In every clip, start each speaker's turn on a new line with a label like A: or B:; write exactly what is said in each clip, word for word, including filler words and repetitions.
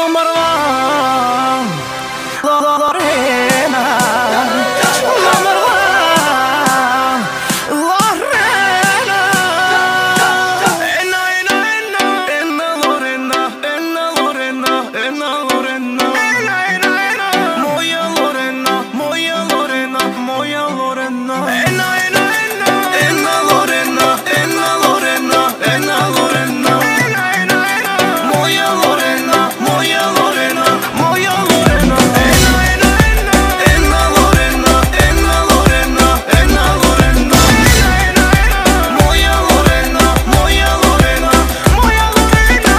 A: Number one, Lorena. Number one, Lorena. Enna, enna, enna, enna Lorena, enna Lorena, enna Lorena. Enna, enna, enna, moja Lorena, moja Lorena, moja Lorena. Enna, enna, enna, enna Lorena, enna Lorena, enna Lorena. Enna, enna, enna, moja Lorena, moja Lorena, moja Lorena. Enna, enna, enna, enna Lorena, enna Lorena, enna Lorena. Enna, enna, enna, moja Lorena, moja Lorena, moja Lorena.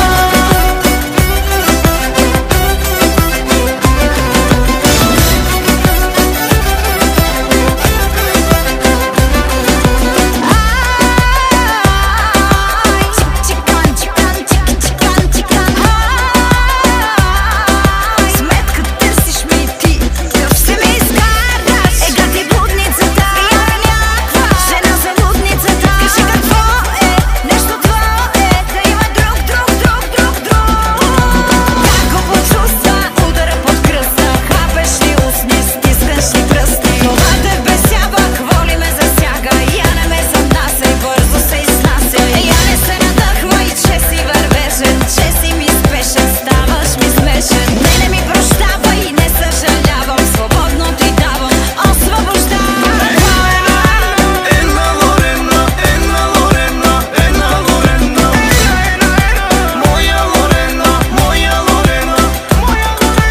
B: Чикан, чикан, чики, чикан, чикан. Сметка търсиш ми ти, къв се ми изкараш. Ега ти блудницата, я някаква жена за лудницата. Кажи какво е, нещо твое, да има друг, друг, друг, друг, друг. Как го почувства, удара под кръста. Хапеш ли устни, стискаш ли пръсти. Това те вбесява, какво ли ме засяга. Я не ме занасяй, бързо се изнася. Я не се надъхвай, че си вървежен, че си ми спешен, ставаш ми смешен. Не, не ми прощавай, не съжалявам, свободно ти давам, освобождавам.
A: Enna Lorena, enna Lorena, enna Lorena. Enna, enna, enna, moja Lorena, moja Lorena, moja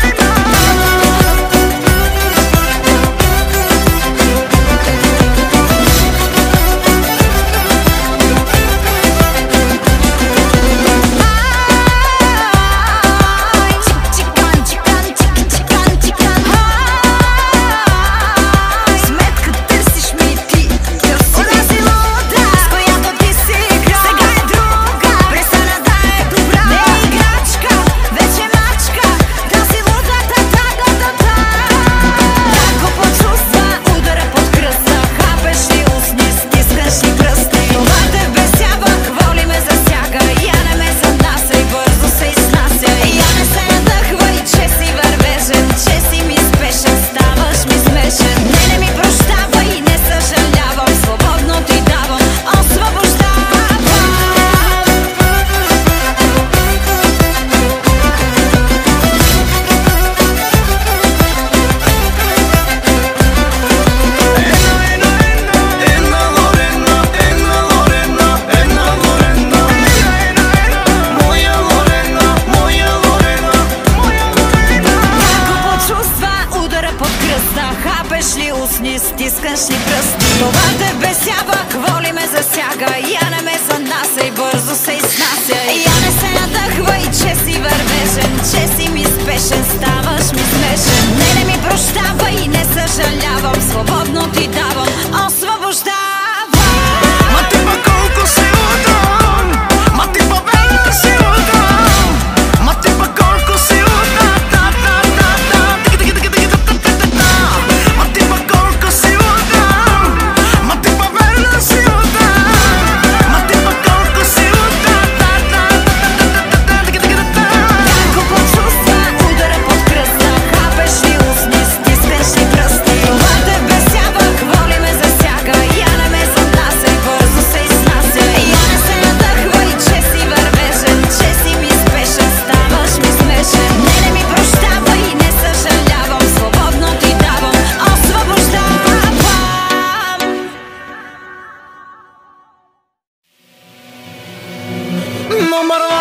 B: Чикан, чикан, чики, чикан, чикан. Сметка търсиш ми ти, къв си тази луда, с която ти си игра. Сега е друга, престана да е добра. Не е играчка, вече мачка, тази луда, та-та-та-та-та. Как го почувства, удара под кръста. Хапеш ли устни, стискаш ли пръсти. Това те вбесява, какво ли ме засяга. Я не ме занасяй, бързо се изнася. Я не се надъхвай, че си вървежен, че си ми спешен, ставаш ми смешен. Не, не ми прощавай, не съжалявам, свободно ти давам, освобождавам.
A: Enna Lorena, enna Lorena, enna Lorena. Enna, enna, enna, moja Lorena, moja Lorena, moja Lorena.
B: Как го почувства, удара под кръста. Хапеш ли устни, стискаш ли пръсти. Това те вбесява, какво ли ме засяга. Я не ме занасяй, бързо се изнася. Я не се надъхвай, че си вървежен, че си ми спешен, ставаш ми смешен. Не, не ми прощавай, не съжалявам, свободно ти давам, освобождавам.
A: Ma ti pa колко си удам, ma ti pa бела си удам, ma ti pa колко си удам, та та та та, тики тики тики тики та та та. Ma ti pa колко си удам, ma ti pa бела си удам, ma ti pa колко си удам, та та та та та, тики тики та.
B: Как го почувства, удара под кръста. Хапеш ли устни, стискаш ли пръсти. Това те вбесява, какво ли ме засяга. Я не ме занасяй, бързо се изнася. Я не се надъхвай, че си вървежен, че си ми спешен, ставаш ми смешен. Не, не ми прощавай, не съжалявам, свободно ти давам, освобождавам.
A: Number one.